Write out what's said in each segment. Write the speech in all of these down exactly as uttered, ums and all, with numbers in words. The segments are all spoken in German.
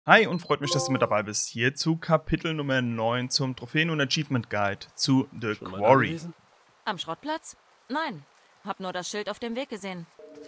Hi und freut mich, dass du mit dabei bist. Hier zu Kapitel Nummer neun zum Trophäen- und Achievement Guide zu The Schon mal Quarry. angelesen? Am Schrottplatz? Nein. Hab nur das Schild auf dem Weg gesehen.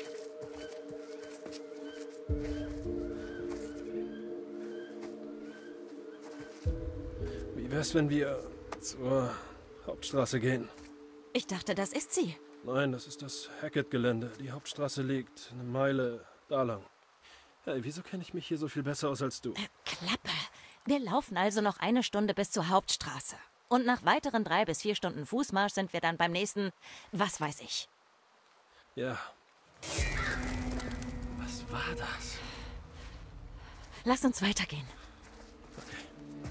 Wie wär's, wenn wir zur Hauptstraße gehen? Ich dachte, das ist sie. Nein, das ist das Hackett-Gelände. Die Hauptstraße liegt eine Meile da lang. Hey, wieso kenne ich mich hier so viel besser aus als du? Äh, Klappe. Wir laufen also noch eine Stunde bis zur Hauptstraße. Und nach weiteren drei bis vier Stunden Fußmarsch sind wir dann beim nächsten, was weiß ich. Ja. Was war das? Lass uns weitergehen. Okay.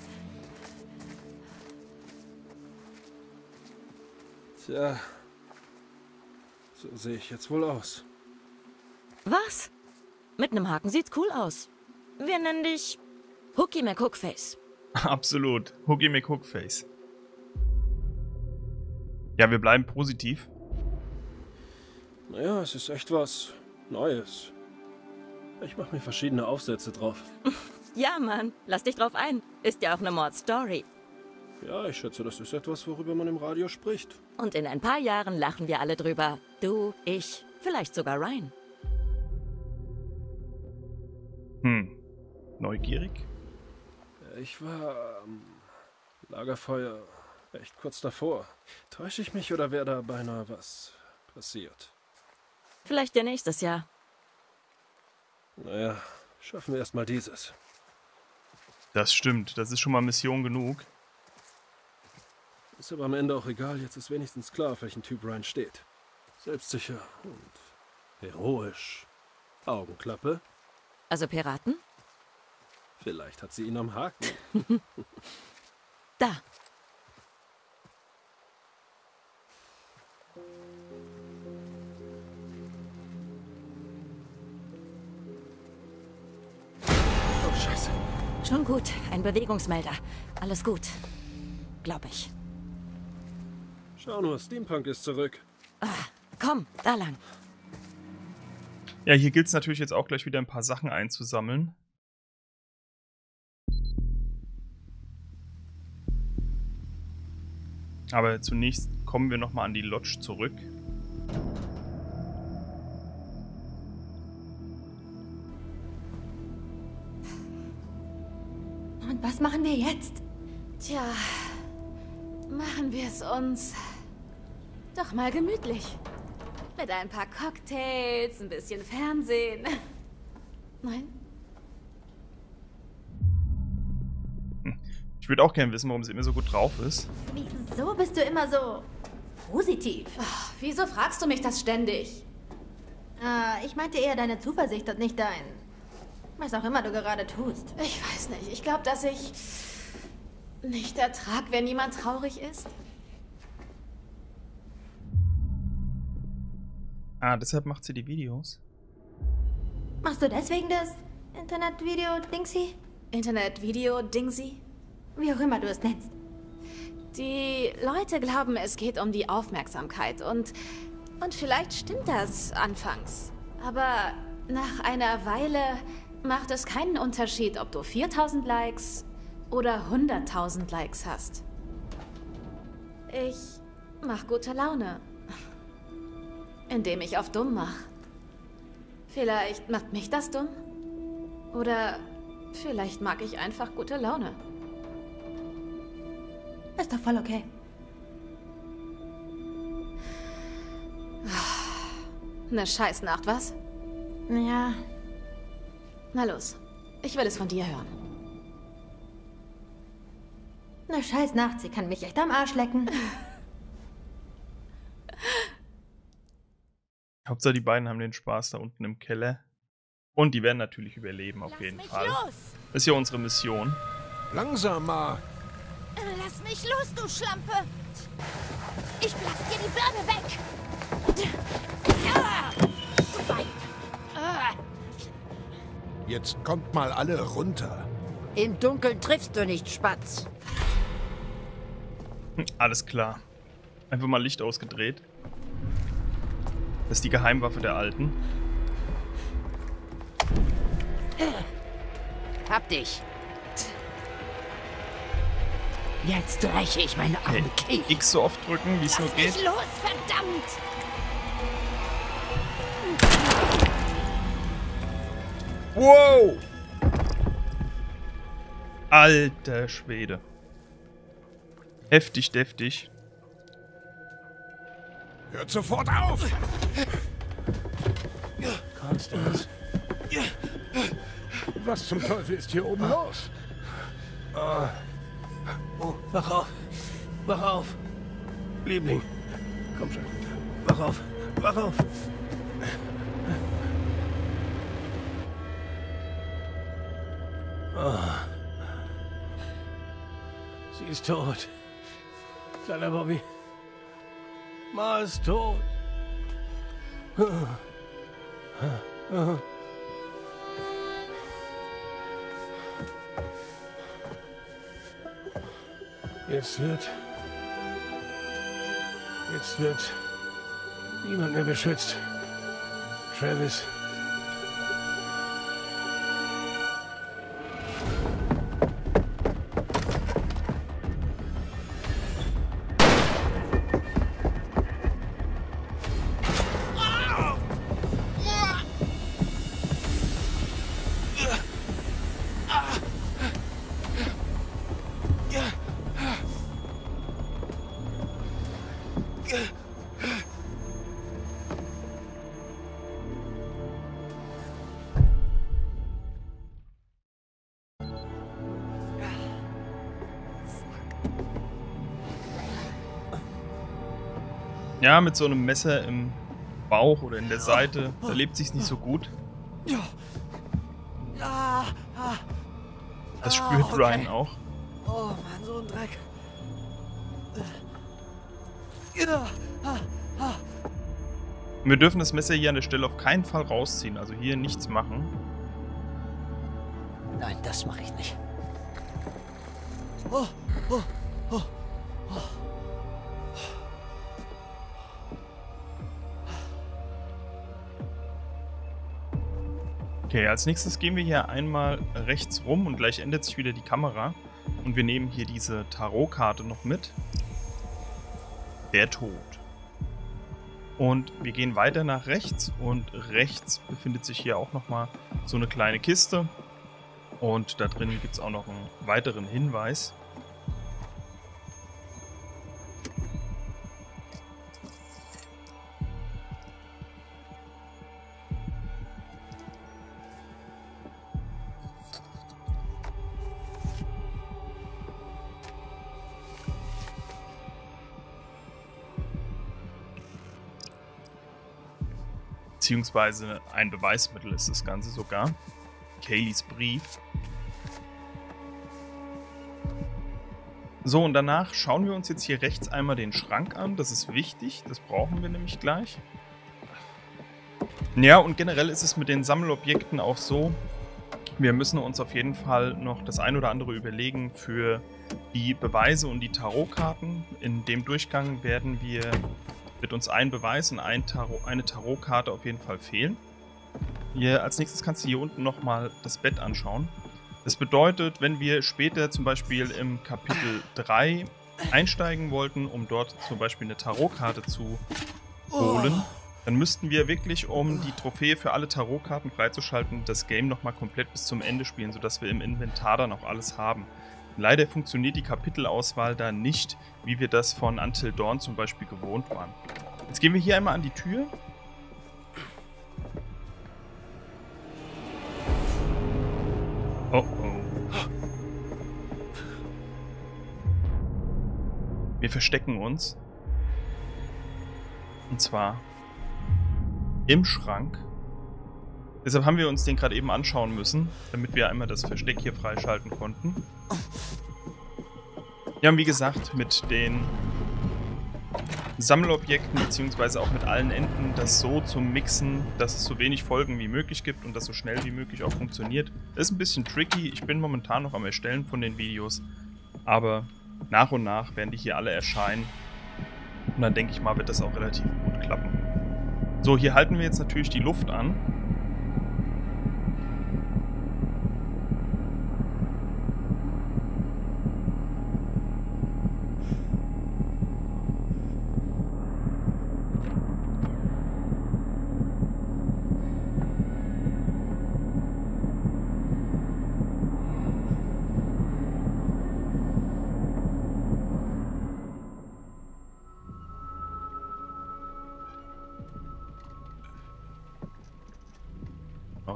Tja. So sehe ich jetzt wohl aus. Was? Mit einem Haken sieht's cool aus. Wir nennen dich Hookie McHookface. Absolut. Hookie McHookface. Ja, wir bleiben positiv. Naja, es ist echt was Neues. Ich mache mir verschiedene Aufsätze drauf. Ja, Mann. Lass dich drauf ein. Ist ja auch eine Mordstory. Ja, ich schätze, das ist etwas, worüber man im Radio spricht. Und in ein paar Jahren lachen wir alle drüber. Du, ich, vielleicht sogar Ryan. Hm. Neugierig? Ich war am Lagerfeuer echt kurz davor. Täusche ich mich oder wäre da beinahe was passiert? Vielleicht ja nächstes Jahr. Naja, schaffen wir erstmal dieses. Das stimmt. Das ist schon mal Mission genug. Ist aber am Ende auch egal, jetzt ist wenigstens klar, auf welchen Typ Ryan steht. Selbstsicher und heroisch. Augenklappe. Also Piraten? Vielleicht hat sie ihn am Haken. Da. Oh, Scheiße. Schon gut. Ein Bewegungsmelder. Alles gut. Glaub ich. Schau nur, Steampunk ist zurück. Ah, komm, da lang. Ja, hier gilt es natürlich jetzt auch gleich wieder ein paar Sachen einzusammeln. Aber zunächst kommen wir nochmal an die Lodge zurück. Und was machen wir jetzt? Tja, machen wir es uns doch mal gemütlich. Mit ein paar Cocktails, ein bisschen Fernsehen. Nein? Ich würde auch gerne wissen, warum sie immer so gut drauf ist. Wieso bist du immer so positiv? Oh, wieso fragst du mich das ständig? Ah, ich meinte eher deine Zuversicht und nicht dein... was auch immer du gerade tust. Ich weiß nicht. Ich glaube, dass ich nicht ertrag, wenn jemand traurig ist. Ah, deshalb macht sie die Videos. Machst du deswegen das Internetvideo-Dingsy? Internet-Video-Dingsy? Wie auch immer du es nennst. Die Leute glauben, es geht um die Aufmerksamkeit und, und vielleicht stimmt das anfangs. Aber nach einer Weile macht es keinen Unterschied, ob du viertausend Likes oder hunderttausend Likes hast. Ich mach gute Laune, indem ich auf dumm mach. Vielleicht macht mich das dumm oder vielleicht mag ich einfach gute Laune. Ist doch voll okay. Eine Scheißnacht, was? Ja, Na los, ich will es von dir hören. eine scheiß Nacht. Sie kann mich echt am Arsch lecken. Hauptsache die beiden haben den Spaß da unten im Keller. Und die werden natürlich überleben, auf jeden Fall. Los! Das ist ja unsere Mission. Langsamer! Lass mich los, du Schlampe! Ich blass dir die Birne weg! Jetzt kommt mal alle runter. Im Dunkeln triffst du nicht, Spatz. Hm, alles klar. Einfach mal Licht ausgedreht. Das ist die Geheimwaffe der Alten. hab dich. Jetzt räche ich meine Okay. arme Kay. X so oft drücken, wie es nur Lass geht. mich los, verdammt! Wow! Alter Schwede. Heftig, deftig. Hört sofort auf! Constance. Was zum Teufel ist hier oben los? Oh, wach auf. Wach auf. Liebling. Komm schon. Wach auf. Wach auf. Oh. Sie ist tot. Kleiner Bobby. Ma ist tot. Jetzt wird... Jetzt wird... niemand mehr beschützt. Travis. Ja, mit so einem Messer im Bauch oder in der Seite, da lebt sich's nicht so gut. Das spürt okay. Ryan auch. Oh Mann, so ein Dreck. Und wir dürfen das Messer hier an der Stelle auf keinen Fall rausziehen, also hier nichts machen. Nein, das mache ich nicht. Oh, oh, oh, oh. Okay, als nächstes gehen wir hier einmal rechts rum und gleich ändert sich wieder die Kamera. Und wir nehmen hier diese Tarotkarte noch mit. Der Tod. Und wir gehen weiter nach rechts und rechts befindet sich hier auch nochmal so eine kleine Kiste. Und da drin gibt es auch noch einen weiteren Hinweis. Beziehungsweise ein Beweismittel ist das Ganze sogar. Kayleys Brief. So, und danach schauen wir uns jetzt hier rechts einmal den Schrank an. Das ist wichtig, das brauchen wir nämlich gleich. Ja, und generell ist es mit den Sammelobjekten auch so, wir müssen uns auf jeden Fall noch das ein oder andere überlegen für die Beweise und die Tarotkarten. In dem Durchgang werden wir... wird uns ein Beweis und ein Tarot, eine Tarotkarte auf jeden Fall fehlen. Hier, als nächstes kannst du hier unten nochmal das Bett anschauen. Das bedeutet, wenn wir später zum Beispiel im Kapitel drei einsteigen wollten, um dort zum Beispiel eine Tarotkarte zu holen, dann müssten wir wirklich, um die Trophäe für alle Tarotkarten freizuschalten, das Game nochmal komplett bis zum Ende spielen, sodass wir im Inventar dann auch alles haben. Leider funktioniert die Kapitelauswahl da nicht, wie wir das von Until Dawn zum Beispiel gewohnt waren. Jetzt gehen wir hier einmal an die Tür. Oh oh. Wir verstecken uns. Und zwar im Schrank. Deshalb haben wir uns den gerade eben anschauen müssen, damit wir einmal das Versteck hier freischalten konnten. Ja, und wie gesagt, mit den Sammelobjekten beziehungsweise auch mit allen Enden das so zu mixen, dass es so wenig Folgen wie möglich gibt und das so schnell wie möglich auch funktioniert. Das ist ein bisschen tricky. Ich bin momentan noch am Erstellen von den Videos, aber nach und nach werden die hier alle erscheinen und dann denke ich mal, wird das auch relativ gut klappen. So, hier halten wir jetzt natürlich die Luft an.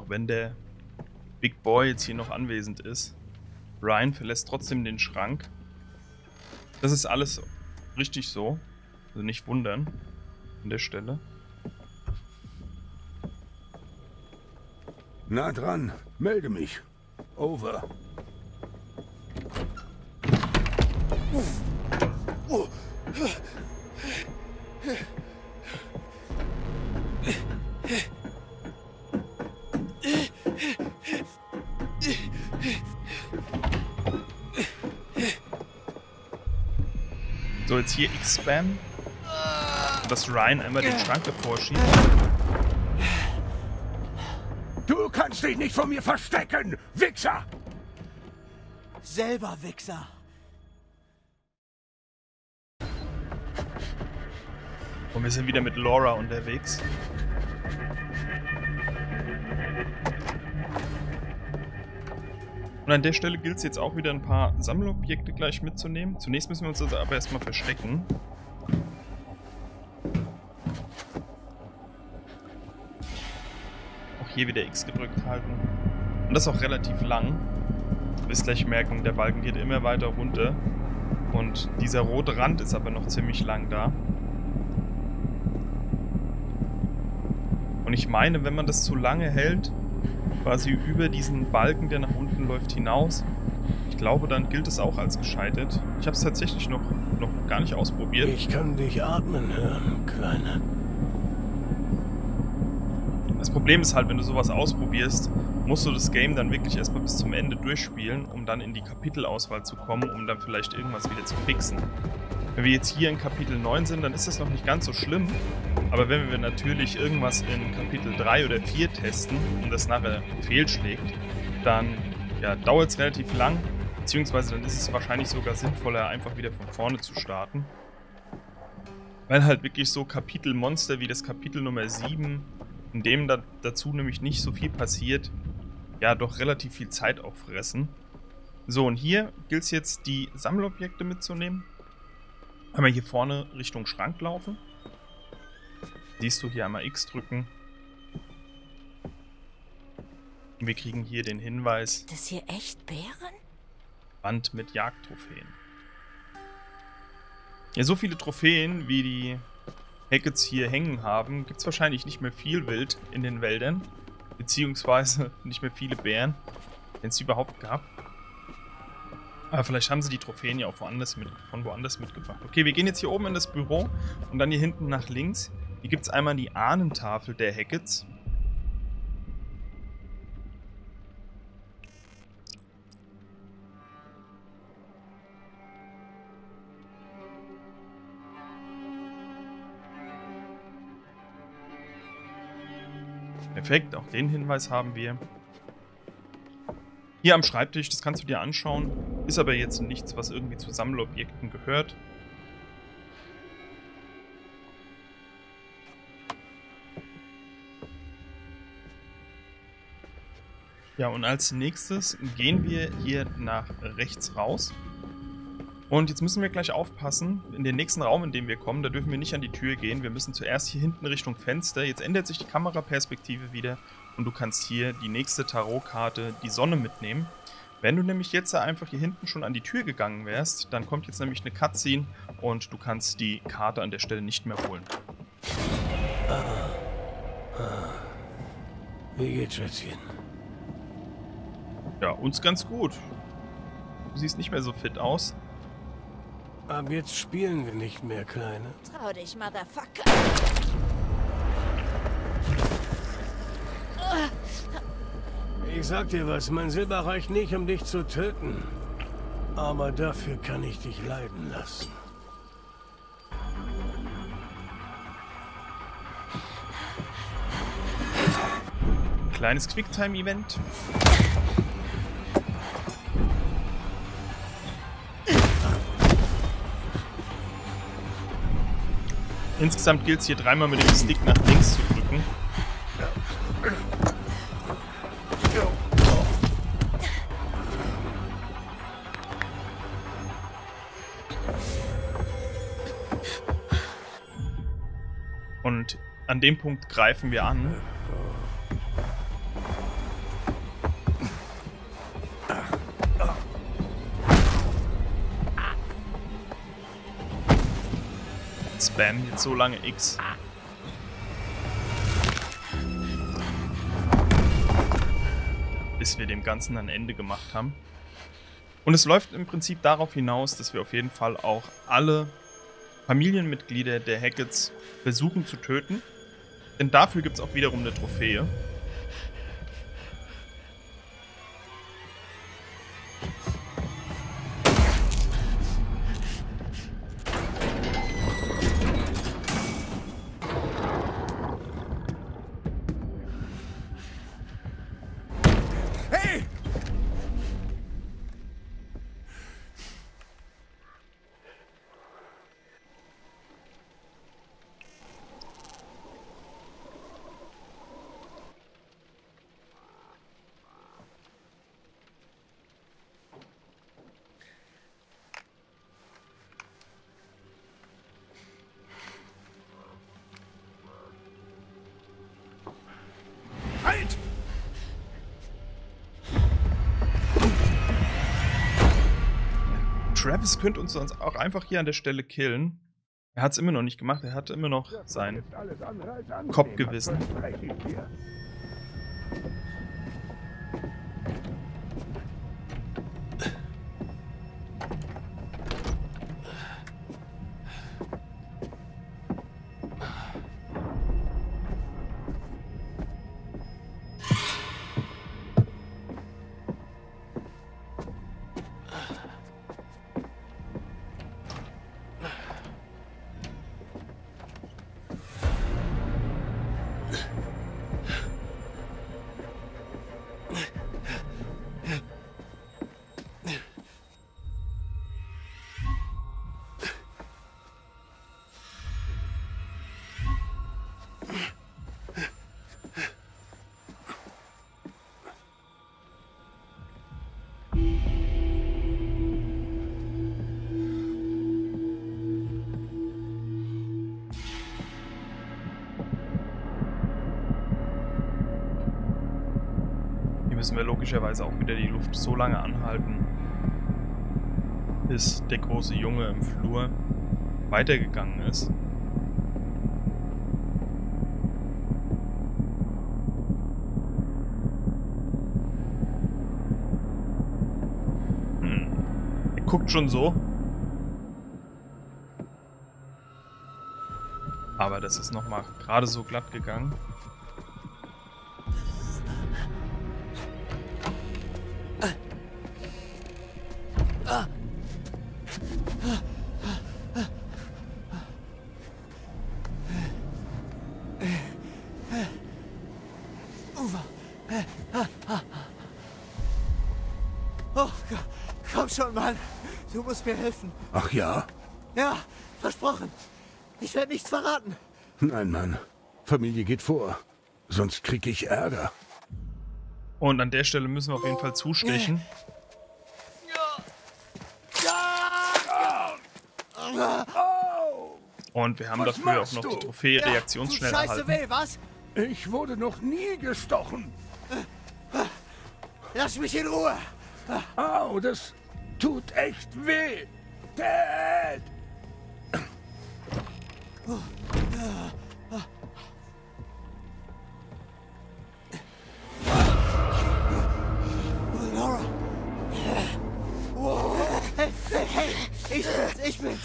auch wenn der Big Boy jetzt hier noch anwesend ist. Ryan verlässt trotzdem den Schrank. Das ist alles richtig so. Also nicht wundern an der Stelle. Na dran, melde mich. Over. So, jetzt hier X-Spam. Dass Ryan einmal den Schrank davor schiebt. Du kannst dich nicht vor mir verstecken, Wichser! Selber Wichser. Und wir sind wieder mit Laura unterwegs. Und an der Stelle gilt es jetzt auch wieder ein paar Sammelobjekte gleich mitzunehmen. Zunächst müssen wir uns also aber erstmal verstecken. Auch hier wieder X gedrückt halten. Und das auch relativ lang. Ihr wirst gleich merken, der Balken geht immer weiter runter. Und dieser rote Rand ist aber noch ziemlich lang da. Und ich meine, wenn man das zu lange hält, quasi über diesen Balken, der nach unten läuft, hinaus, ich glaube, dann gilt es auch als gescheitert. Ich habe es tatsächlich noch, noch gar nicht ausprobiert. Ich kann dich atmen hören, Kleine. Das Problem ist halt, wenn du sowas ausprobierst, musst du das Game dann wirklich erstmal bis zum Ende durchspielen, um dann in die Kapitelauswahl zu kommen, um dann vielleicht irgendwas wieder zu fixen. Wenn wir jetzt hier in Kapitel neun sind, dann ist das noch nicht ganz so schlimm. Aber wenn wir natürlich irgendwas in Kapitel drei oder vier testen und das nachher fehlschlägt, dann ja, dauert es relativ lang. Beziehungsweise dann ist es wahrscheinlich sogar sinnvoller, einfach wieder von vorne zu starten. Weil halt wirklich so Kapitelmonster wie das Kapitel Nummer sieben, in dem da, dazu nämlich nicht so viel passiert, ja doch relativ viel Zeit auffressen. So, und hier gilt es jetzt, die Sammelobjekte mitzunehmen. Einmal hier vorne Richtung Schrank laufen. Siehst du hier einmal X drücken. Und wir kriegen hier den Hinweis. Das hier echt Bären? Band mit Jagdtrophäen. Ja, so viele Trophäen, wie die Hackets hier hängen haben, gibt es wahrscheinlich nicht mehr viel Wild in den Wäldern. Beziehungsweise nicht mehr viele Bären, wenn es die überhaupt gab. Aber vielleicht haben sie die Trophäen ja auch woanders mit, von woanders mitgebracht. Okay, wir gehen jetzt hier oben in das Büro und dann hier hinten nach links. Hier gibt es einmal die Ahnentafel der Hackets. Perfekt, auch den Hinweis haben wir. Hier am Schreibtisch, das kannst du dir anschauen, ist aber jetzt nichts, was irgendwie zu Sammelobjekten gehört. Ja, und als nächstes gehen wir hier nach rechts raus. Und jetzt müssen wir gleich aufpassen, in den nächsten Raum, in dem wir kommen, da dürfen wir nicht an die Tür gehen. Wir müssen zuerst hier hinten Richtung Fenster. Jetzt ändert sich die Kameraperspektive wieder und du kannst hier die nächste Tarotkarte, die Sonne, mitnehmen. Wenn du nämlich jetzt einfach hier hinten schon an die Tür gegangen wärst, dann kommt jetzt nämlich eine Cutscene und du kannst die Karte an der Stelle nicht mehr holen. Ah. Ah. Wie geht's, Schätzchen? Ja, uns ganz gut. Du siehst nicht mehr so fit aus. Ab jetzt spielen wir nicht mehr, Kleine. Trau dich, Motherfucker. Ich sag dir was, mein Silber reicht nicht, um dich zu töten. Aber dafür kann ich dich leiden lassen. Kleines Quicktime-Event. Insgesamt gilt es hier dreimal mit dem Stick nach links zu drücken. Und an dem Punkt greifen wir an. spammen jetzt so lange X. Bis wir dem Ganzen ein Ende gemacht haben. Und es läuft im Prinzip darauf hinaus, dass wir auf jeden Fall auch alle Familienmitglieder der Hacketts versuchen zu töten. Denn dafür gibt es auch wiederum eine Trophäe. Halt! Travis könnte uns sonst auch einfach hier an der Stelle killen. Er hat es immer noch nicht gemacht. Er hat immer noch sein Kopfgewissen. Müssen wir logischerweise auch wieder die Luft so lange anhalten, bis der große Junge im Flur weitergegangen ist. Hm. Er guckt schon so. Aber das ist nochmal gerade so glatt gegangen. Oh, komm schon, Mann. Du musst mir helfen. Ach ja? Ja, versprochen. Ich werde nichts verraten. Nein, Mann. Familie geht vor. Sonst krieg ich Ärger. Und an der Stelle müssen wir auf jeden Fall zustechen. Und wir haben Was dafür auch machst noch du? die Trophäe Ja, reaktionsschnell tut scheiße erhalten. weh, was? Ich wurde noch nie gestochen. Lass mich in Ruhe. Au, das tut echt weh. Dad! Oh, Laura. Oh. Hey, hey, hey, ich bin's, ich bin's.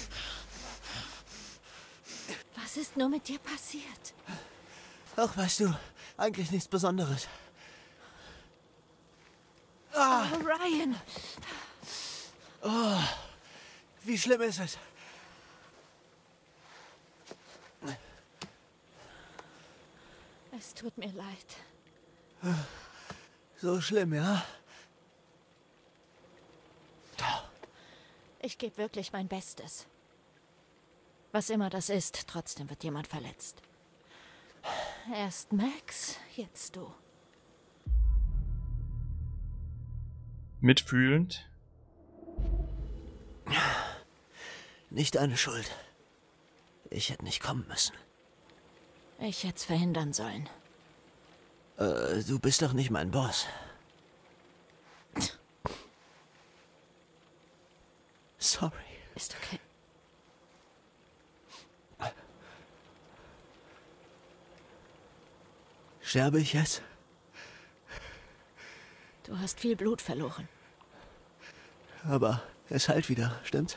Was ist nur mit dir passiert? Ach, weißt du, eigentlich nichts Besonderes. Oh, Ryan. Oh, wie schlimm ist es? Es tut mir leid. So schlimm, ja? Ich gebe wirklich mein Bestes. Was immer das ist, trotzdem wird jemand verletzt. Erst Max, jetzt du. Mitfühlend. Nicht deine Schuld. Ich hätte nicht kommen müssen. Ich hätte es verhindern sollen. Äh, du bist doch nicht mein Boss. Sorry. Ist okay. Sterbe ich jetzt? Du hast viel Blut verloren. Aber es heilt wieder, stimmt's?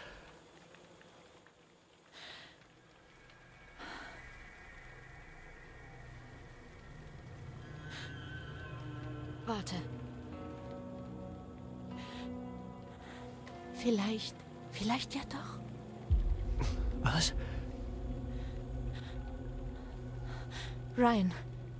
Warte. Vielleicht, vielleicht ja doch. Was? Ryan,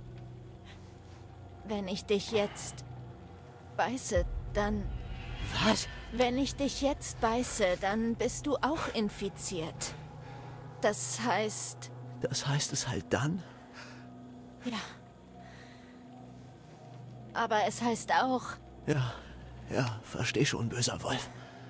wenn ich dich jetzt beiße, dann... Was? Wenn ich dich jetzt beiße, dann bist du auch infiziert. Das heißt... Das heißt es halt dann? Ja. Aber es heißt auch... Ja, ja, versteh schon, böser Wolf.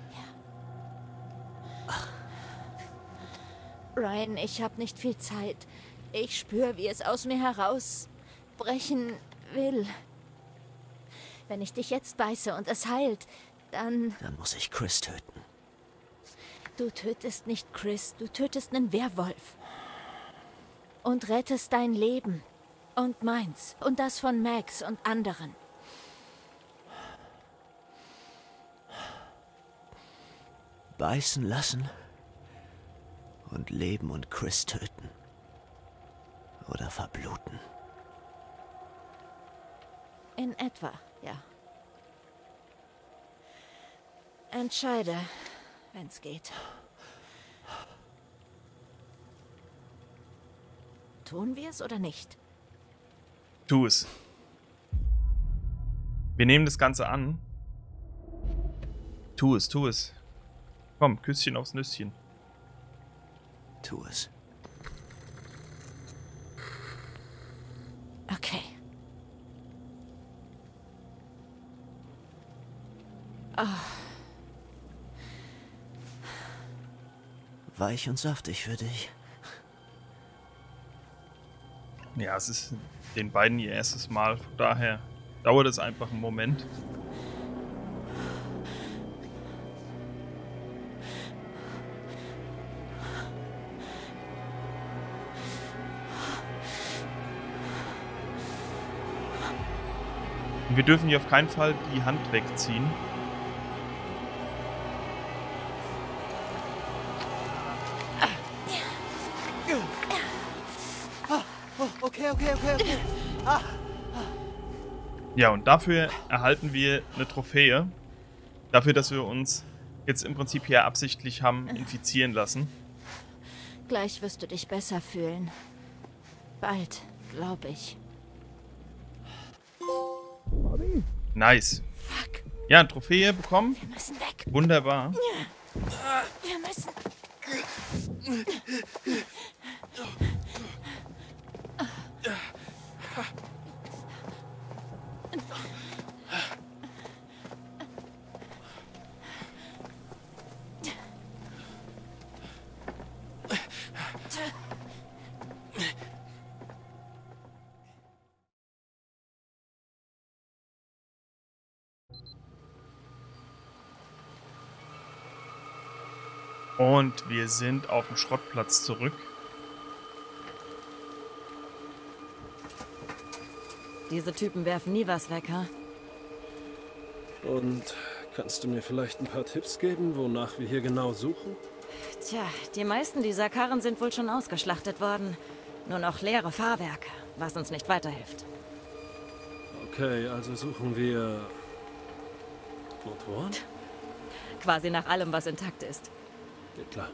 Ryan, ich habe nicht viel Zeit. Ich spüre, wie es aus mir herausbrechen will. Wenn ich dich jetzt beiße und es heilt, dann... Dann muss ich Chris töten. Du tötest nicht Chris, du tötest einen Werwolf. Und rettest dein Leben. Und meins. Und das von Max und anderen. Beißen lassen und leben und Chris töten. Oder verbluten. In etwa, ja. Entscheide, wenn's geht. Tun wir es oder nicht? Tu es. Wir nehmen das Ganze an. Tu es, tu es. Komm, Küsschen aufs Nüsschen. Tu es. Okay. Oh. Weich und saftig für dich. Ja, es ist den beiden ihr erstes Mal. Von daher dauert es einfach einen Moment. Und wir dürfen hier auf keinen Fall die Hand wegziehen. Okay, okay, okay, okay. Ah. Ja, und dafür erhalten wir eine Trophäe. Dafür, dass wir uns jetzt im Prinzip hier absichtlich haben infizieren lassen. Gleich wirst du dich besser fühlen. Bald, glaube ich. Nice. Fuck. Ja, eine Trophäe bekommen. Wir müssen weg. Wunderbar. Wir müssen... Und wir sind auf dem Schrottplatz zurück. Diese Typen werfen nie was weg, ha? Und kannst du mir vielleicht ein paar Tipps geben, wonach wir hier genau suchen? Tja, die meisten dieser Karren sind wohl schon ausgeschlachtet worden. Nur noch leere Fahrwerke, was uns nicht weiterhilft. Okay, also suchen wir... Motoren? Quasi nach allem, was intakt ist. Geht klar.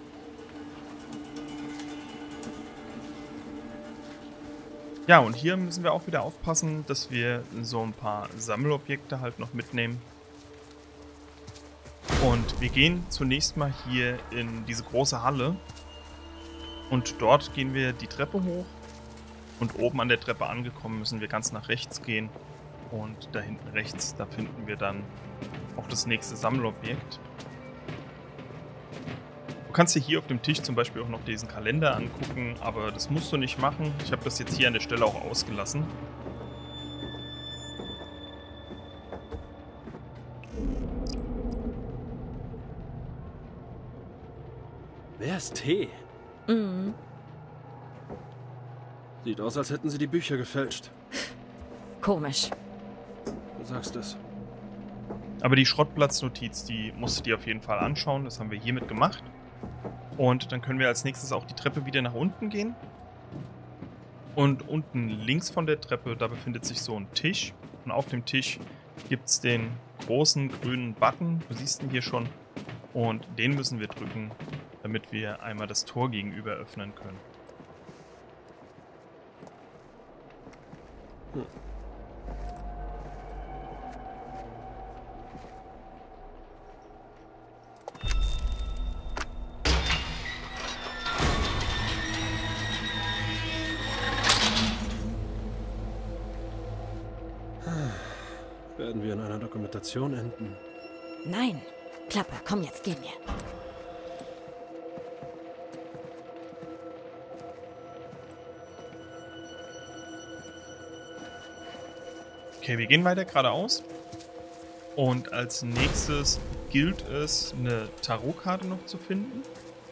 Ja, und hier müssen wir auch wieder aufpassen, dass wir so ein paar Sammelobjekte halt noch mitnehmen. Und wir gehen zunächst mal hier in diese große Halle. Und dort gehen wir die Treppe hoch. Und oben an der Treppe angekommen müssen wir ganz nach rechts gehen. Und da hinten rechts, da finden wir dann auch das nächste Sammelobjekt. Du kannst dir hier auf dem Tisch zum Beispiel auch noch diesen Kalender angucken, aber das musst du nicht machen. Ich habe das jetzt hier an der Stelle auch ausgelassen. Wer ist Tee? Mhm. Sieht aus, als hätten sie die Bücher gefälscht. Komisch. Du sagst es. Aber die Schrottplatznotiz, die musst du dir auf jeden Fall anschauen. Das haben wir hiermit gemacht. Und dann können wir als nächstes auch die Treppe wieder nach unten gehen. Und unten links von der Treppe, da befindet sich so ein Tisch. Und auf dem Tisch gibt es den großen grünen Button. Du siehst ihn hier schon. Und den müssen wir drücken, damit wir einmal das Tor gegenüber öffnen können. Hm. Werden wir in einer Dokumentation enden? Nein. Klappe, komm jetzt, gehen wir. Okay, wir gehen weiter geradeaus. Und als nächstes gilt es, eine Tarotkarte noch zu finden.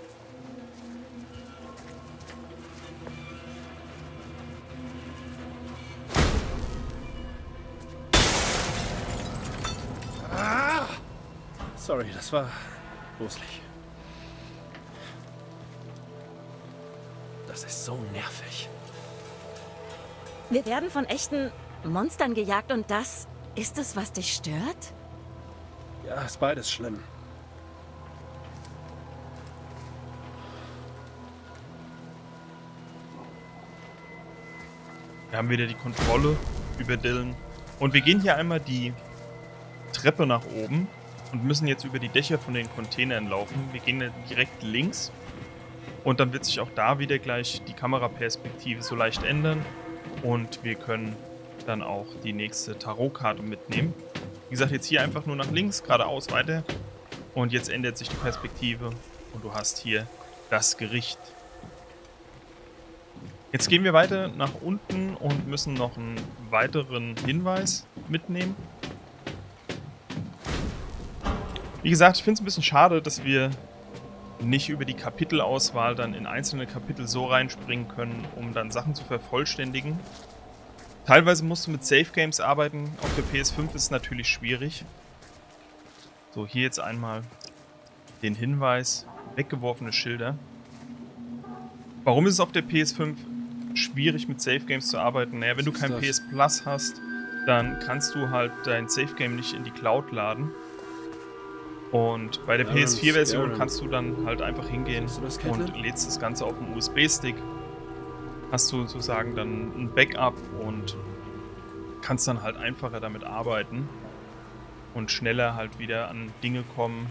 Sorry, das war gruselig. Das ist so nervig. Wir werden von echten Monstern gejagt und das ist es, was dich stört? Ja, ist beides schlimm. Wir haben wieder die Kontrolle über Dylan. Und wir gehen hier einmal die Treppe nach oben und müssen jetzt über die Dächer von den Containern laufen. Wir gehen direkt links und dann wird sich auch da wieder gleich die Kameraperspektive so leicht ändern und wir können dann auch die nächste Tarotkarte mitnehmen. Wie gesagt, jetzt hier einfach nur nach links, geradeaus weiter und jetzt ändert sich die Perspektive und du hast hier das Gericht. Jetzt gehen wir weiter nach unten und müssen noch einen weiteren Hinweis mitnehmen. Wie gesagt, ich finde es ein bisschen schade, dass wir nicht über die Kapitelauswahl dann in einzelne Kapitel so reinspringen können, um dann Sachen zu vervollständigen. Teilweise musst du mit Safe Games arbeiten. Auf der P S fünf ist es natürlich schwierig. So, hier jetzt einmal den Hinweis. Weggeworfene Schilder. Warum ist es auf der P S fünf schwierig mit Safe Games zu arbeiten? Naja, wenn du kein P S Plus hast, dann kannst du halt dein Safe Game nicht in die Cloud laden. Und bei der P S vier Version kannst du dann halt einfach hingehen und lädst das Ganze auf dem U S B-Stick. Hast du sozusagen dann ein Backup und kannst dann halt einfacher damit arbeiten und schneller halt wieder an Dinge kommen.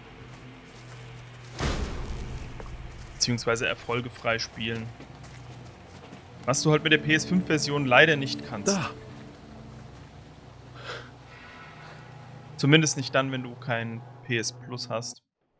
Beziehungsweise erfolgefrei spielen. Was du halt mit der P S fünf Version leider nicht kannst. Da. Zumindest nicht dann, wenn du kein P S Plus hast.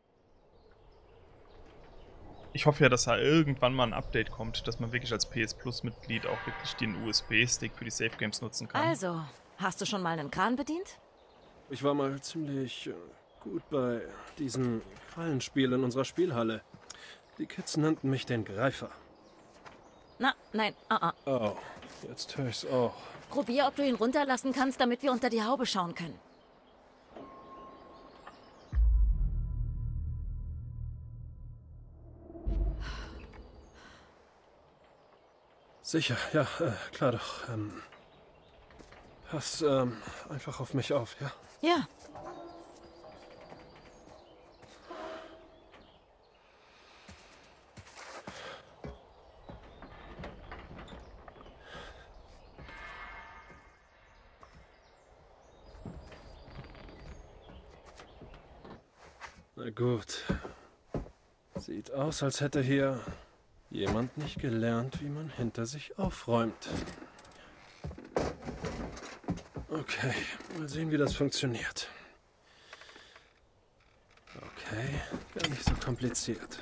Ich hoffe ja, dass da irgendwann mal ein Update kommt, dass man wirklich als P S Plus Mitglied auch wirklich den U S B-Stick für die Safe Games nutzen kann. Also, hast du schon mal einen Kran bedient? Ich war mal ziemlich äh, gut bei diesen Krallenspielen in unserer Spielhalle. Die Kids nannten mich den Greifer. Na, nein, ah, ah. Oh, jetzt höre ich's auch. Probier, ob du ihn runterlassen kannst, damit wir unter die Haube schauen können. Sicher, ja, äh, klar doch. Ähm, pass ähm, einfach auf mich auf, ja? Ja. Na gut. Sieht aus, als hätte hier jemand nicht gelernt, wie man hinter sich aufräumt. Okay, mal sehen, wie das funktioniert. Okay, gar nicht so kompliziert.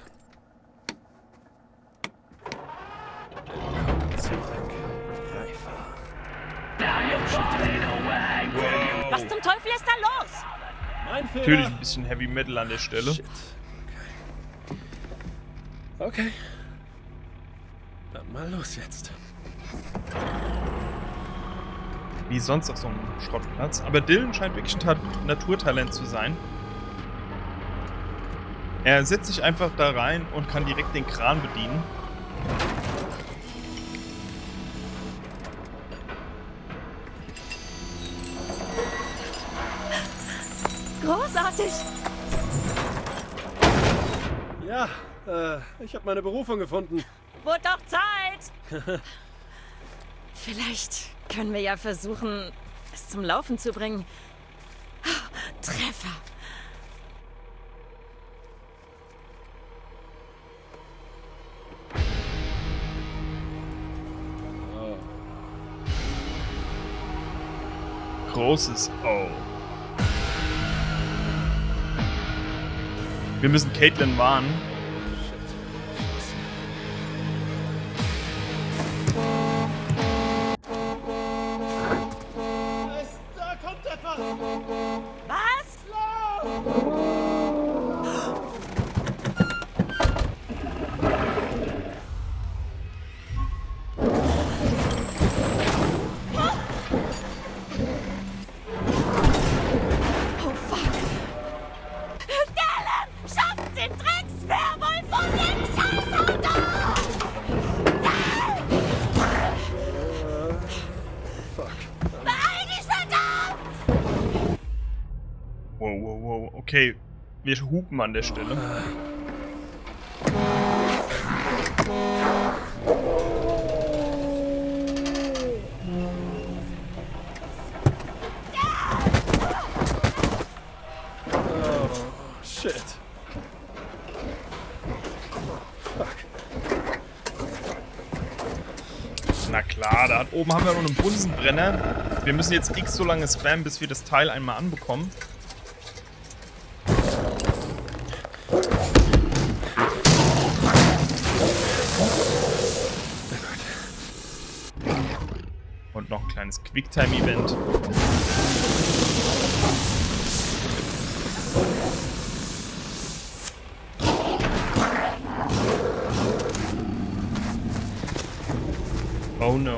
Willkommen zurück, Greifer. Was zum Teufel ist da los? Mein Fehler. Natürlich ein bisschen Heavy Metal an der Stelle. Shit. Okay. Okay. Dann mal los jetzt. Wie sonst auf so einem Schrottplatz. Aber Dylan scheint wirklich ein Ta Naturtalent zu sein. Er setzt sich einfach da rein und kann direkt den Kran bedienen. Großartig! Ja, äh, ich habe meine Berufung gefunden. Wurde doch Zeit! Vielleicht können wir ja versuchen, es zum Laufen zu bringen. Treffer! Großes O. Wir müssen Caitlin warnen. Da kommt etwas! Was? Oh fuck! Dylan! Schafft den Dreckswerwolf von dem Scheißauto! Beeil dich, verdammt! Wow, wow, wow. Okay, wir hupen an der Stelle. Shit. Na klar, da oben haben wir noch einen Bunsenbrenner. Wir müssen jetzt x so lange spammen, bis wir das Teil einmal anbekommen. Und noch ein kleines Quicktime-Event. Oh no.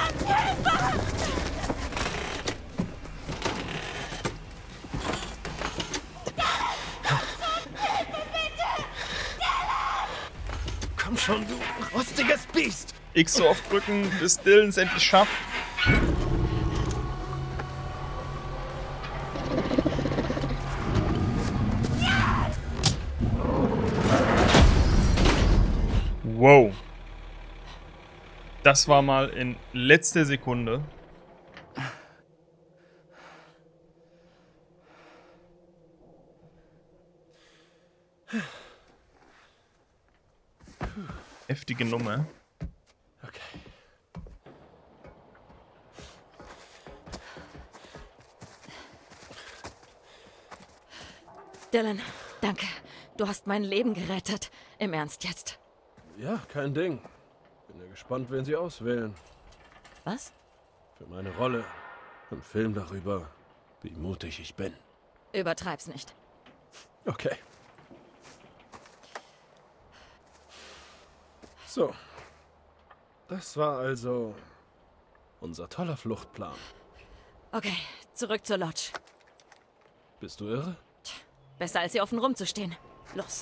Komm schon, du rostiges Biest! X so oft drücken, bis Dylan es endlich schafft. Wow. Das war mal in letzter Sekunde. Heftige Nummer. Okay. Dylan, danke. Du hast mein Leben gerettet. Im Ernst jetzt. Ja, kein Ding. Bin ja gespannt, wen sie auswählen. Was? Für meine Rolle im Film darüber, wie mutig ich bin. Übertreib's nicht. Okay. So. Das war also unser toller Fluchtplan. Okay, zurück zur Lodge. Bist du irre? Besser als hier offen rumzustehen. Los.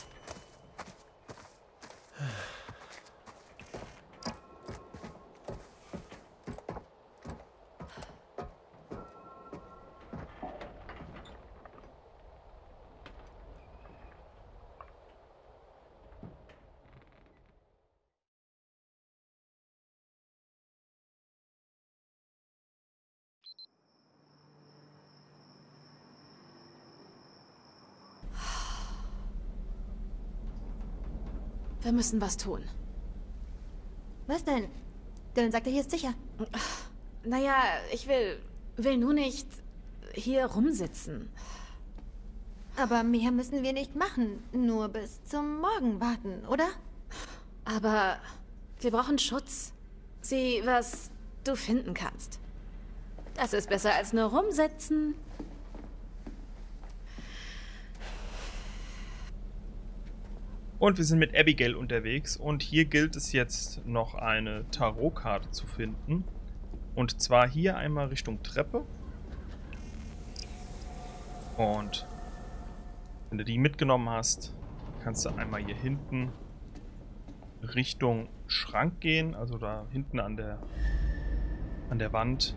Wir müssen was tun. Was denn? Dylan sagte, hier ist sicher. Naja, ich will, will nur nicht hier rumsitzen. Aber mehr müssen wir nicht machen. Nur bis zum Morgen warten, oder? Aber wir brauchen Schutz. Sieh, was du finden kannst. Das ist besser als nur rumsitzen. Und wir sind mit Abigail unterwegs und hier gilt es jetzt noch eine Tarotkarte zu finden. Und zwar hier einmal Richtung Treppe. Und wenn du die mitgenommen hast, kannst du einmal hier hinten Richtung Schrank gehen. Also da hinten an der, an der Wand.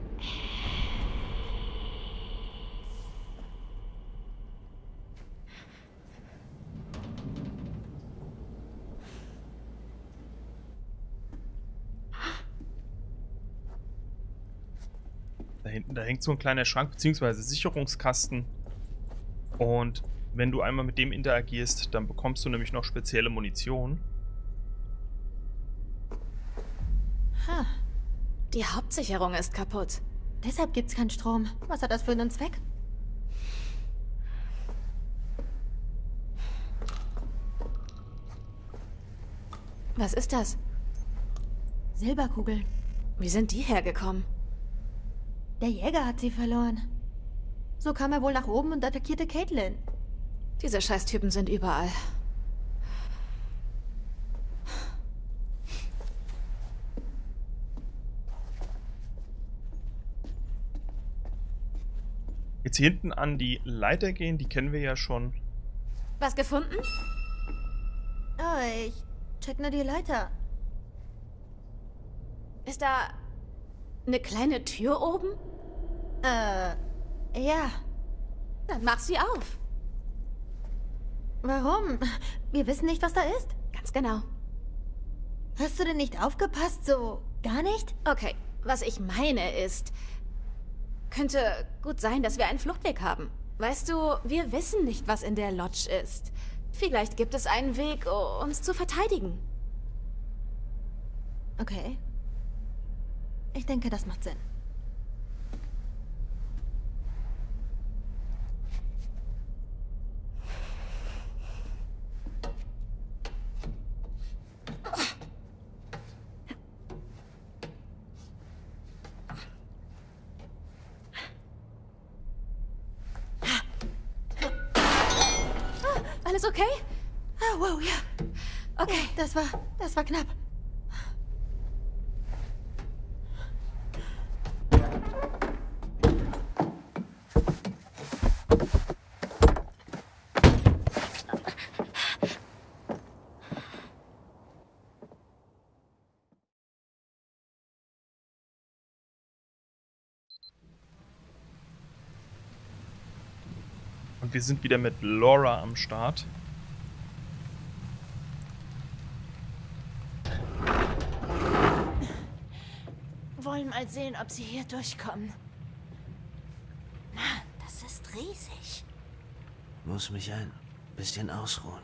Da hinten, da hängt so ein kleiner Schrank bzw. Sicherungskasten. Und wenn du einmal mit dem interagierst, dann bekommst du nämlich noch spezielle Munition. Ha. Die Hauptsicherung ist kaputt. Deshalb gibt's keinen Strom. Was hat das für einen Zweck? Was ist das? Silberkugeln. Wie sind die hergekommen? Der Jäger hat sie verloren. So kam er wohl nach oben und attackierte Caitlin. Diese Scheißtypen sind überall. Jetzt hier hinten an die Leiter gehen, die kennen wir ja schon. Was gefunden? Oh, ich check nur die Leiter. Ist da eine kleine Tür oben? Äh, ja. Dann mach sie auf. Warum? Wir wissen nicht, was da ist. Ganz genau. Hast du denn nicht aufgepasst? So gar nicht? Okay, was ich meine ist, könnte gut sein, dass wir einen Fluchtweg haben. Weißt du, wir wissen nicht, was in der Lodge ist. Vielleicht gibt es einen Weg, uns zu verteidigen. Okay. Ich denke, das macht Sinn. Alles okay? Ah, wow, ja. Okay. Das war, das war knapp. Und wir sind wieder mit Laura am Start. Wollen mal sehen, ob sie hier durchkommen. Mann, das ist riesig. Muss mich ein bisschen ausruhen.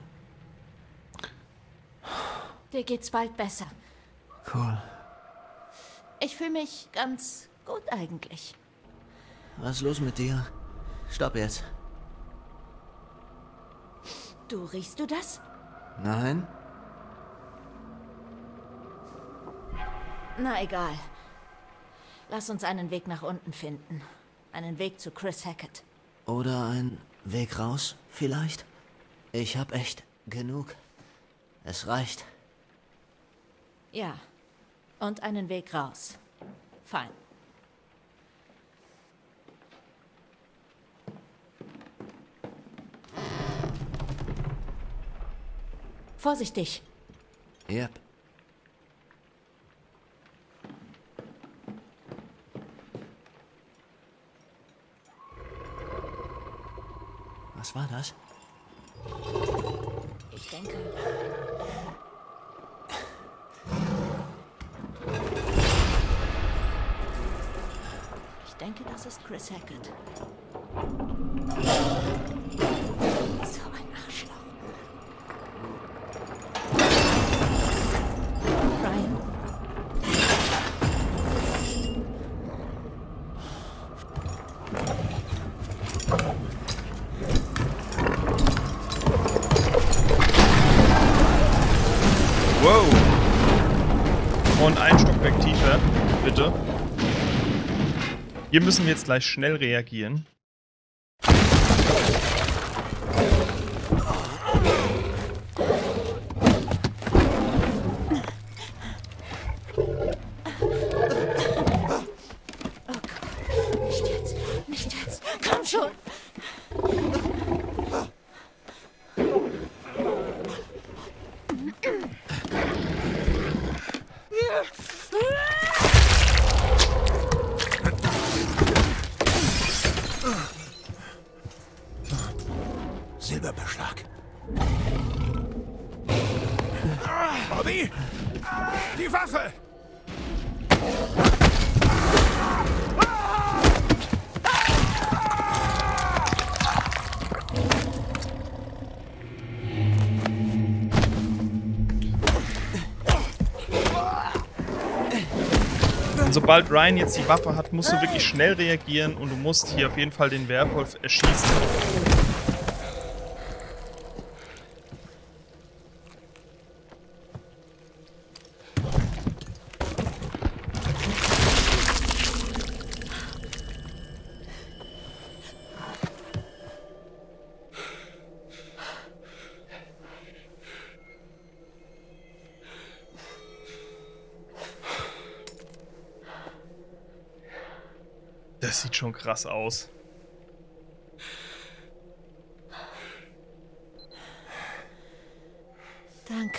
Dir geht's bald besser. Cool. Ich fühle mich ganz gut eigentlich. Was ist los mit dir? Stopp jetzt. Du, riechst du das? Nein? Na egal. Lass uns einen Weg nach unten finden. Einen Weg zu Chris Hackett. Oder ein Weg raus, vielleicht? Ich hab echt genug. Es reicht. Ja. Und einen Weg raus. Fein. Vorsichtig. Yep. Was war das? Ich denke... Ich denke, das ist Chris Hackett. So ein Arschloch. Brian. Wow. Und ein Stockwerk tiefer, bitte. Hier müssen wir jetzt gleich schnell reagieren. stark. Bobby! Die Waffe! Und sobald Ryan jetzt die Waffe hat, musst du wirklich schnell reagieren und du musst hier auf jeden Fall den Werwolf erschießen. Das sieht schon krass aus. Danke,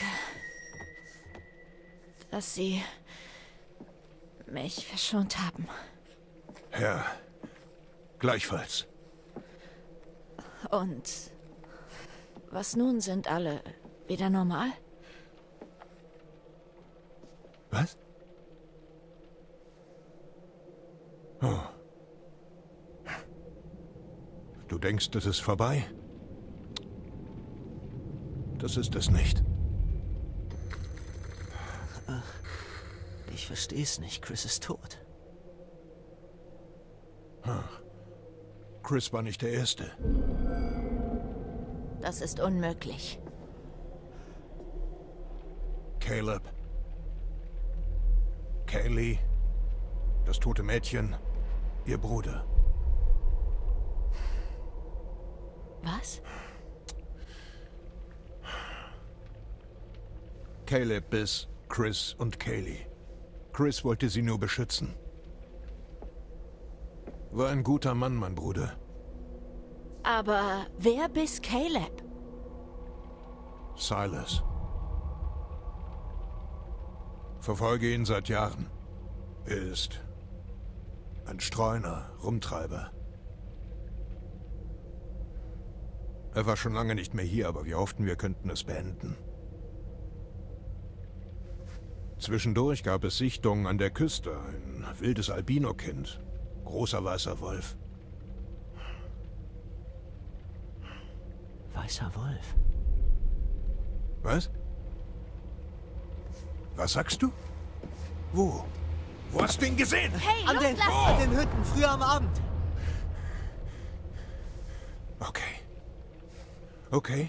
dass Sie mich verschont haben. Ja, gleichfalls. Und was nun, sind alle wieder normal? Was? Oh. Du denkst, es ist vorbei? Das ist es nicht. Ach, ich verstehe es nicht. Chris ist tot. Ach. Chris war nicht der Erste. Das ist unmöglich. Caleb. Kaylee. Das tote Mädchen. Ihr Bruder. Was? Caleb biss Chris und Kaylee. Chris wollte sie nur beschützen. War ein guter Mann, mein Bruder. Aber wer biss Caleb? Silas. Verfolge ihn seit Jahren. Er ist ein Streuner, Rumtreiber. Er war schon lange nicht mehr hier, aber wir hofften, wir könnten es beenden. Zwischendurch gab es Sichtungen an der Küste. Ein wildes Albino-Kind. Großer weißer Wolf. Weißer Wolf. Was? Was sagst du? Wo? Wo hast du ihn gesehen? Hey, An den, an den Hütten, früher am Abend. Okay. Okay.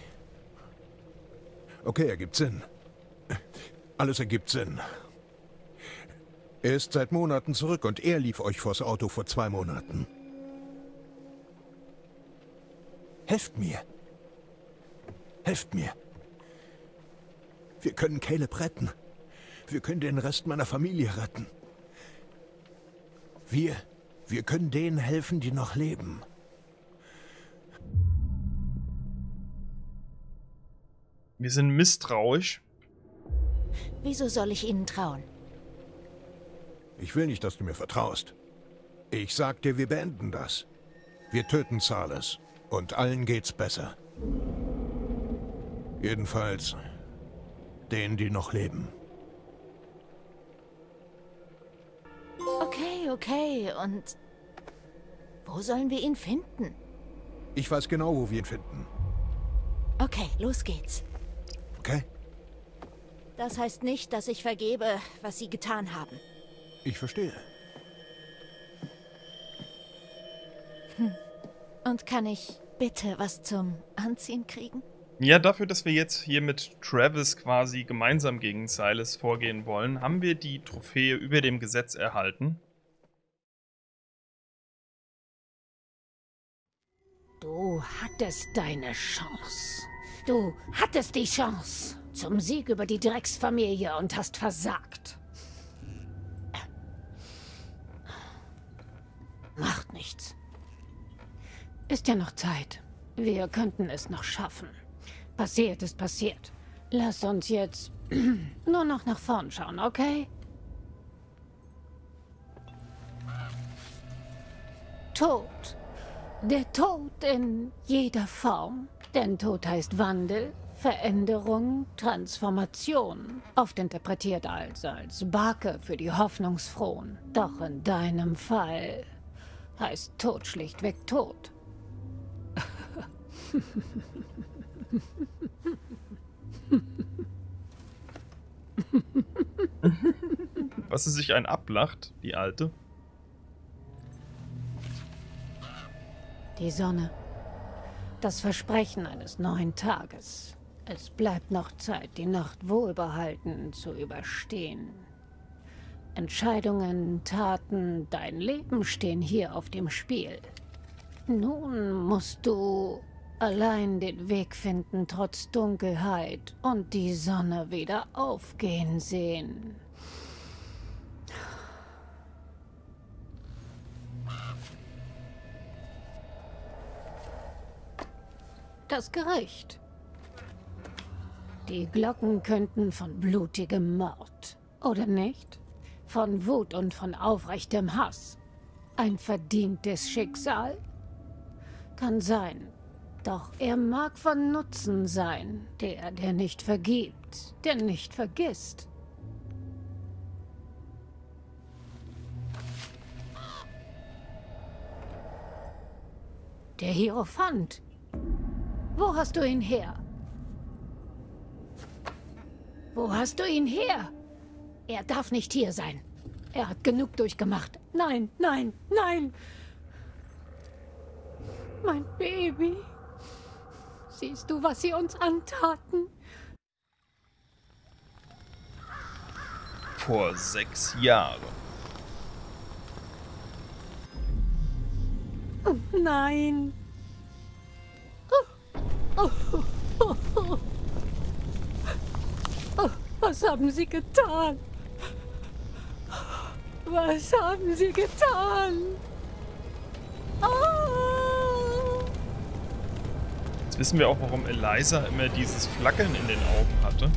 Okay, ergibt Sinn. Alles ergibt Sinn. Er ist seit Monaten zurück und er lief euch vors Auto vor zwei Monaten. Helft mir. Helft mir. Wir können Caleb retten. Wir können den Rest meiner Familie retten. Wir, wir können denen helfen, die noch leben. Wir sind misstrauisch. Wieso soll ich Ihnen trauen? Ich will nicht, dass du mir vertraust. Ich sag dir, wir beenden das. Wir töten Silas. Und allen geht's besser. Jedenfalls denen, die noch leben. Okay, okay. Und wo sollen wir ihn finden? Ich weiß genau, wo wir ihn finden. Okay, los geht's. Okay? Das heißt nicht, dass ich vergebe, was Sie getan haben. Ich verstehe. Hm. Und kann ich bitte was zum Anziehen kriegen? Ja, dafür, dass wir jetzt hier mit Travis quasi gemeinsam gegen Silas vorgehen wollen, haben wir die Trophäe über dem Gesetz erhalten. Du hattest deine Chance. Du hattest die Chance zum Sieg über die Drecksfamilie und hast versagt. Macht nichts. Ist ja noch Zeit. Wir könnten es noch schaffen. Passiert ist passiert. Lass uns jetzt nur noch nach vorn schauen, okay? Tod. Der Tod in jeder Form Denn Tod heißt Wandel, Veränderung, Transformation. Oft interpretiert als, als Barke für die Hoffnungsfrohen. Doch in deinem Fall heißt Tod schlichtweg Tod. Was sie sich ein ablacht, die Alte. Die Sonne. Das Versprechen eines neuen Tages. Es bleibt noch Zeit, die Nacht wohlbehalten zu überstehen. Entscheidungen, Taten, dein Leben stehen hier auf dem Spiel. Nun musst du allein den Weg finden, trotz Dunkelheit, und die Sonne wieder aufgehen sehen. Das Gericht. Die Glocken könnten von blutigem Mord, oder nicht? Von Wut und von aufrechtem Hass. Ein verdientes Schicksal? Kann sein. Doch er mag von Nutzen sein, der, der nicht vergibt, der nicht vergisst. Der Hierophant. Wo hast du ihn her? Wo hast du ihn her? Er darf nicht hier sein. Er hat genug durchgemacht. Nein, nein, nein. Mein Baby. Siehst du, was sie uns antaten? Vor sechs Jahren. Oh, nein. Oh, oh, oh, oh. Oh, was haben sie getan? Was haben sie getan? Oh. Jetzt wissen wir auch, warum Eliza immer dieses Flackern in den Augen hatte.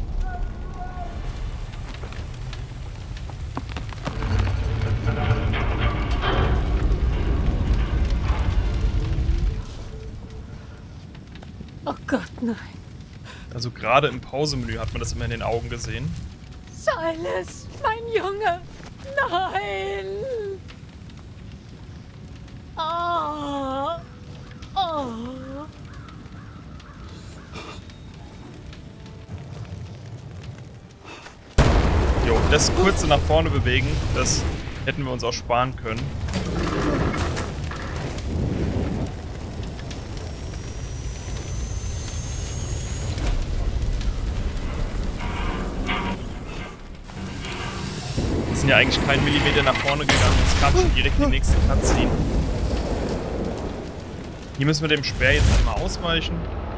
Oh Gott, nein. Also gerade im Pausemenü hat man das immer in den Augen gesehen. Silas, mein Junge. Nein. Oh. Oh. Jo, das kurze nach vorne bewegen, das hätten wir uns auch sparen können. Wir sind ja eigentlich keinen Millimeter nach vorne gegangen, es kam schon direkt die nächste Cutscene. Hier müssen wir dem Speer jetzt einmal ausweichen.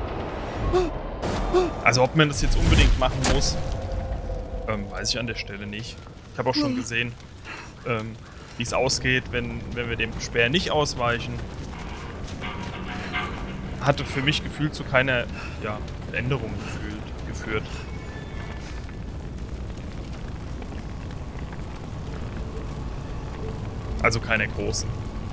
Also ob man das jetzt unbedingt machen muss, ähm, weiß ich an der Stelle nicht. Ich habe auch schon gesehen, ähm, wie es ausgeht, wenn, wenn wir dem Speer nicht ausweichen. Hatte für mich gefühlt zu keiner ja, Änderung gefühlt, geführt. Also keine großen.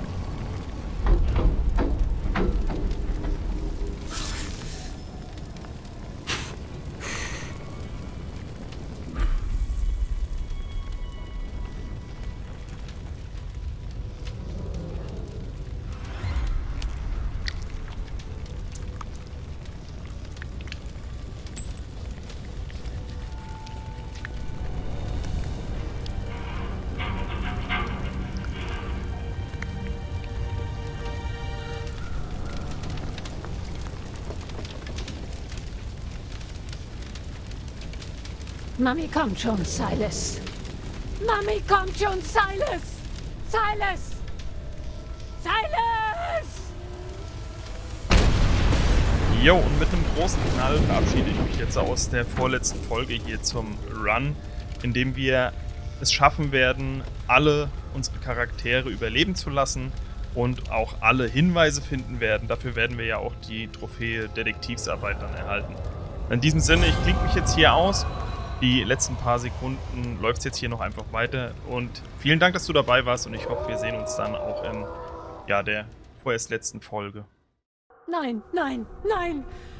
Mami kommt schon, Silas. Mami kommt schon, Silas. Silas. Silas! Jo, und mit einem großen Knall verabschiede ich mich jetzt aus der vorletzten Folge hier zum Run, in dem wir es schaffen werden, alle unsere Charaktere überleben zu lassen und auch alle Hinweise finden werden. Dafür werden wir ja auch die Trophäe Detektivsarbeit dann erhalten. In diesem Sinne, ich klinke mich jetzt hier aus. Die letzten paar Sekunden läuft es jetzt hier noch einfach weiter. Und vielen Dank, dass du dabei warst. Und ich hoffe, wir sehen uns dann auch in ja, der vorerst letzten Folge. Nein, nein, nein!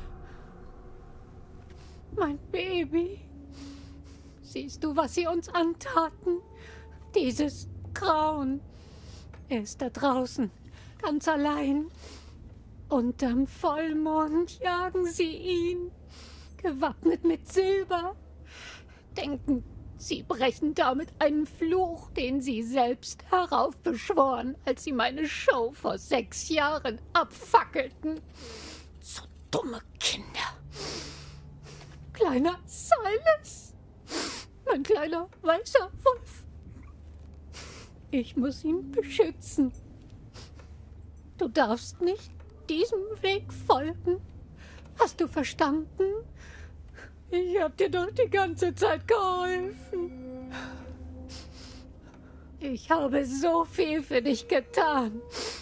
Mein Baby. Siehst du, was sie uns antaten? Dieses Grauen. Er ist da draußen, ganz allein. Unterm Vollmond jagen sie ihn, gewappnet mit Silber. Denken, sie brechen damit einen Fluch, den sie selbst heraufbeschworen, als sie meine Show vor sechs Jahren abfackelten. So dumme Kinder. Kleiner Silas. Mein kleiner weißer Wolf. Ich muss ihn beschützen. Du darfst nicht diesem Weg folgen. Hast du verstanden? Ich hab dir doch die ganze Zeit geholfen. Ich habe so viel für dich getan.